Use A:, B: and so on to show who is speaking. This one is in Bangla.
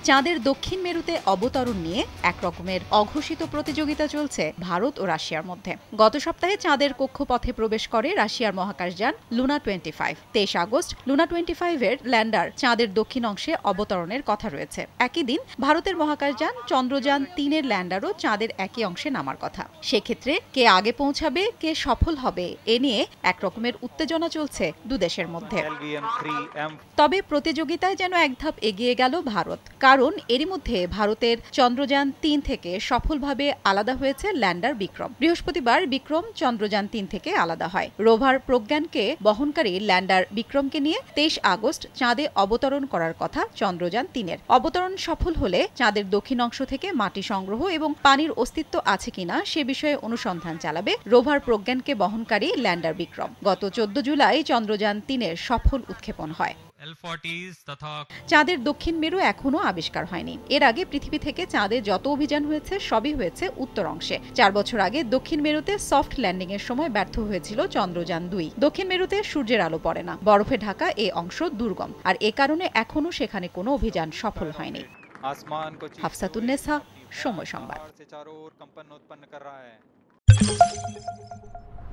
A: চাঁদের দক্ষিণ মেরুতে অবতরণ নিয়ে একরকমের অঘোষিত প্রতিযোগিতা চলছে ভারত ও রাশিয়ার মধ্যে। গত সপ্তাহে চাঁদের কক্ষপথে প্রবেশ করে রাশিয়ার মহাকাশযান লুনা 25। 23 আগস্ট লুনা 25-এর ল্যান্ডার চাঁদের দক্ষিণ অংশে অবতরণের কথা রয়েছে। একই দিন ভারতের মহাকাশযান চন্দ্রযান-3-এর ল্যান্ডারও চাঁদের একই অংশে নামার কথা। সেক্ষেত্রে কে আগে পৌঁছাবে, কে সফল হবে, এ নিয়ে একরকমের উত্তেজনা চলছে দুদেশের মধ্যে। তবে প্রতিযোগিতায় যেন এক ধাপ এগিয়ে গেল ভারত, কারণ এরই মধ্যে ভারতের চন্দ্রযান-3 থেকে সফলভাবে আলাদা হয়েছে ল্যান্ডার বিক্রম। বৃহস্পতিবার বিক্রম চন্দ্রযান-3 থেকে আলাদা হয়। রোভার প্রজ্ঞানকে বহনকারী ল্যান্ডার বিক্রমকে নিয়ে 23 আগস্ট চাঁদে অবতরণ করার কথা চন্দ্রযান-3-এর। অবতরণ সফল হলে চাঁদের দক্ষিণ অংশ থেকে মাটি সংগ্রহ এবং পানির অস্তিত্ব আছে কিনা সে বিষয়ে অনুসন্ধান চালাবে রোভার প্রজ্ঞানকে বহনকারী ল্যান্ডার বিক্রম। গত 14 জুলাই চন্দ্রযান-3-এর সফল উৎক্ষেপণ হয়। চাঁদের দক্ষিণ মেরু এখনো আবিষ্কার হয়নি। এর আগে পৃথিবী থেকে চাঁদে যত অভিযান হয়েছে সবই হয়েছে উত্তর অংশে। 4 বছর আগে দক্ষিণ মেরুতে সফট ল্যান্ডিং এর সময় ব্যর্থ হয়েছিল চন্দ্রযান-2। দক্ষিণ মেরুতে সূর্যের আলো পড়ে না, বরফে ঢাকা এই অংশ দুর্গম, আর এ কারণে এখনো সেখানে কোনো অভিযান সফল হয়নি। হাফসাতুন্নেসা, সময় সংবাদ।